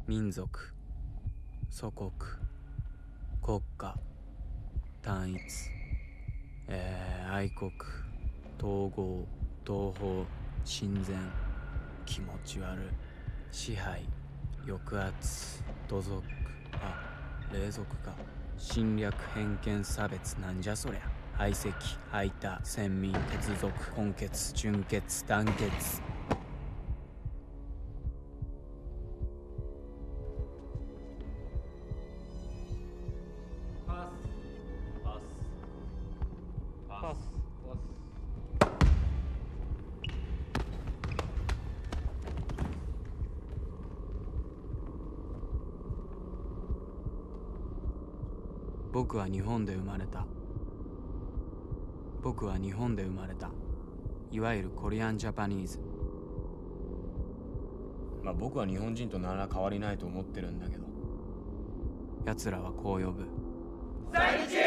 民族、祖国、国家、単一、愛国、統合、同胞、親善、気持ち悪い、支配、抑圧、土族、霊族か、侵略、偏見、差別、なんじゃそりゃ。排斥、排他、先民、血族、根血、純血、団結。 パスパスパスパス。 僕は日本で生まれた。僕は日本で生まれた。いわゆるコリアンジャパニーズ。 僕は日本人と何ら変わりないと思ってるんだけど、 奴らはこう呼ぶ。 在日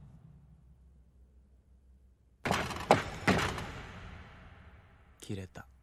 切れた。